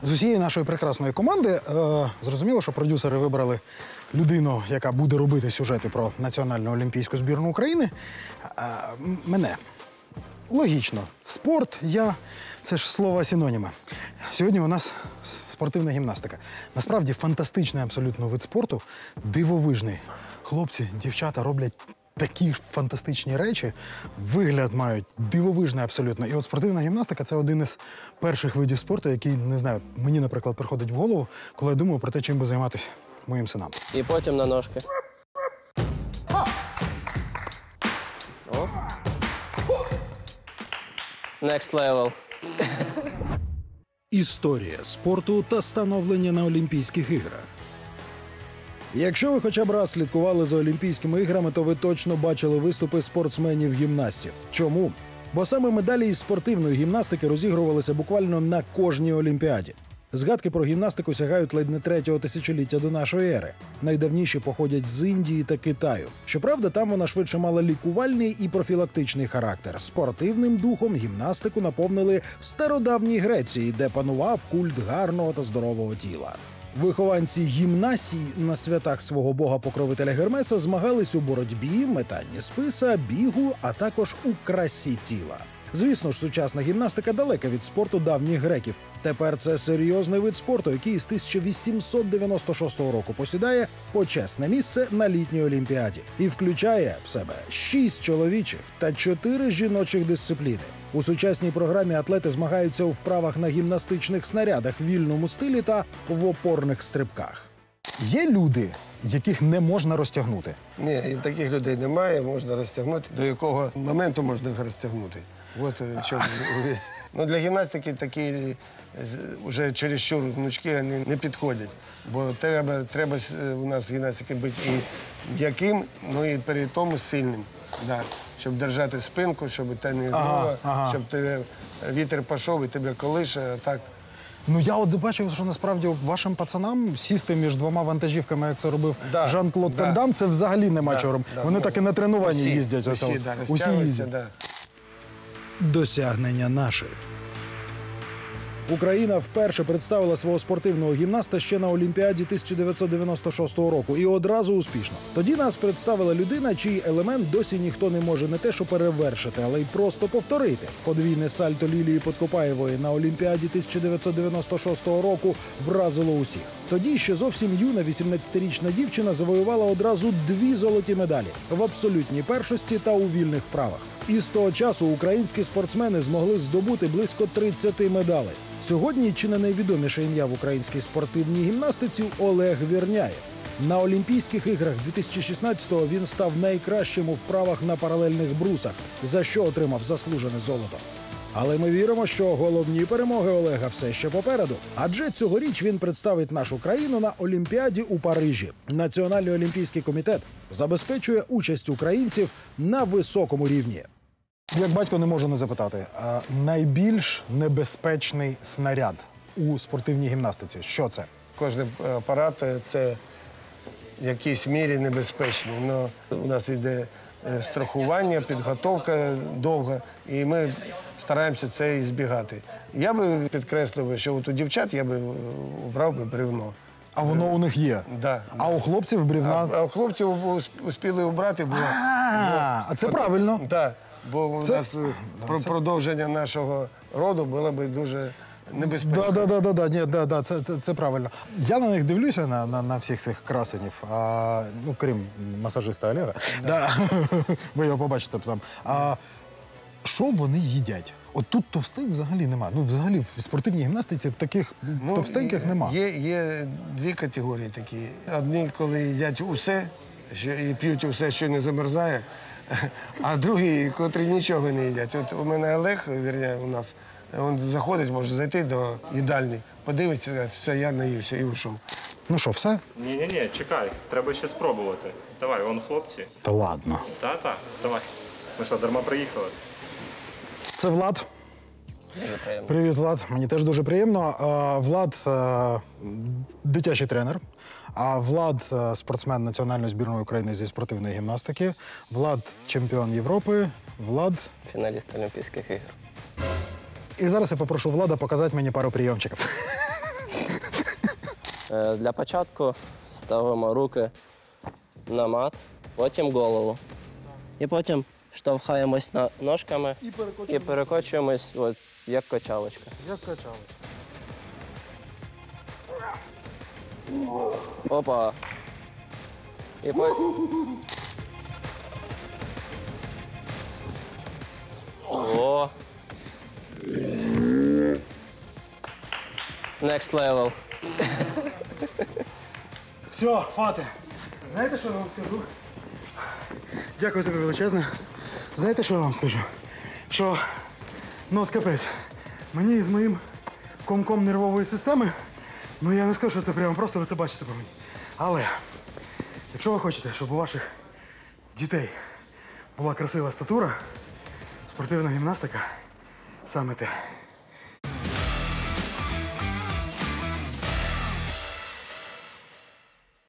З усієї нашої прекрасної команди зрозуміло, що продюсери вибрали людину, яка буде робити сюжети про національну олімпійську збірну України. Мене. Логічно. Спорт, я – це ж слова синоніми. Сьогодні у нас спортивна гімнастика. Насправді фантастичний абсолютно вид спорту, дивовижний. Хлопці, дівчата роблять такі фантастичні речі, вигляд мають дивовижний абсолютно. І от спортивна гімнастика – це один із перших видів спорту, який, не знаю, мені, наприклад, приходить в голову, коли я думаю про те, чим би займатися моїм синам. І потім на ножки. Оп. Next level. Історія спорту та становлення на Олімпійських іграх. Якщо ви хоча б раз слідкували за Олімпійськими іграми, то ви точно бачили виступи спортсменів-гімнастів. Чому? Бо саме медалі із спортивної гімнастики розігрувалися буквально на кожній Олімпіаді. Згадки про гімнастику сягають ледь не 3-го тисячоліття до нашої ери. Найдавніші походять з Індії та Китаю. Щоправда, там вона швидше мала лікувальний і профілактичний характер. Спортивним духом гімнастику наповнили в стародавній Греції, де панував культ гарного та здорового тіла. Вихованці гімнасій на святах свого бога-покровителя Гермеса змагались у боротьбі, метанні списа, бігу, а також у красі тіла. Звісно ж, сучасна гімнастика далека від спорту давніх греків. Тепер це серйозний вид спорту, який з 1896 року посідає почесне місце на літній Олімпіаді. І включає в себе 6 чоловічих та 4 жіночих дисципліни. У сучасній програмі атлети змагаються у вправах на гімнастичних снарядах, вільному стилі та в опорних стрибках. Є люди, яких не можна розтягнути? Ні, і таких людей немає, можна розтягнути. До якого моменту можна їх розтягнути? От що ну, для гімнастики такі вже чересчур гнучки не підходять. Бо треба у нас гімнастики бути і м'яким, ну і при тому сильним. Да. Щоб держати спинку, щоб ти не знову, щоб тебе вітер пішов і тебе колише, а так. Ну, я от бачив, що насправді вашим пацанам сісти між двома вантажівками, як це робив Жан-Клод Ван Дам, це взагалі нема чого робити. Вони так і на тренуванні їздять. Усі їздять. Досягнення наших. Україна вперше представила свого спортивного гімнаста ще на Олімпіаді 1996 року. І одразу успішно. Тоді нас представила людина, чий елемент досі ніхто не може не те що перевершити, але й просто повторити. Подвійне сальто Лілії Подкопаєвої на Олімпіаді 1996 року вразило усіх. Тоді ще зовсім юна 18-річна дівчина завоювала одразу 2 золоті медалі – в абсолютній першості та у вільних вправах. І з того часу українські спортсмени змогли здобути близько 30 медалей. Сьогодні чи не найвідоміше ім'я в українській спортивній гімнастиці – Олег Вірняєв. На Олімпійських іграх 2016-го він став найкращим у вправах на паралельних брусах, за що отримав заслужене золото. Але ми віримо, що головні перемоги Олега все ще попереду. Адже цьогоріч він представить нашу країну на Олімпіаді у Парижі. Національний олімпійський комітет забезпечує участь українців на високому рівні. Як батько не можу не запитати, найбільш небезпечний снаряд у спортивній гімнастиці – що це? Кожен апарат – це в якійсь мірі небезпечний. Но у нас йде страхування, підготовка довга, і ми стараємося це і збігати. Я би підкреслив, що от у дівчат я би обрав би бревно. А воно у них є? Да. А у хлопців бревна? А у хлопців успіли обрати, бо... А це правильно. Так, бо у нас продовження нашого роду було б дуже небезпечно. Це правильно. Я на них дивлюся, на всіх цих красенів, ну, крім масажиста Олега. Ви його побачите там. Що вони їдять? От тут товстих взагалі нема. Ну, взагалі, в спортивній гімнастиці таких товстеньких нема. Є 2 категорії такі. Одні, коли їдять усе, і п'ють усе, що не замерзає, а другі, котрі нічого не їдять. От у мене Олег, вірня, у нас, він заходить, може зайти до їдальні, подивиться, все, я наївся і ушов. Ну що, все? Ні, чекай, треба ще спробувати. Давай, вон хлопці. Та ладно. Та, давай. Ми що, дарма приїхали? Це Влад. Дуже приємно. Привіт, Влад. Мені теж дуже приємно. Влад – дитячий тренер. А Влад – спортсмен національної збірної України зі спортивної гімнастики. Влад – чемпіон Європи. Влад – Фіналіст Олімпійських ігор. І зараз я попрошу Влада показати мені пару прийомчиків. Для початку ставимо руки на мат, потім голову. І потім штовхаємось ножками і перекочуємось, от, як качалочка. Як качали. Опа. І потім... О! Next level. Все, Фате. Знаєте, що я вам скажу? Дякую тобі величезне. Знаєте, що я вам скажу? Що, ну от капець, мені з моїм комком нервової системи, ну я не скажу, що це прямо просто ви це бачите по мені. Але, якщо ви хочете, щоб у ваших дітей була красива статура, спортивна гімнастика саме те.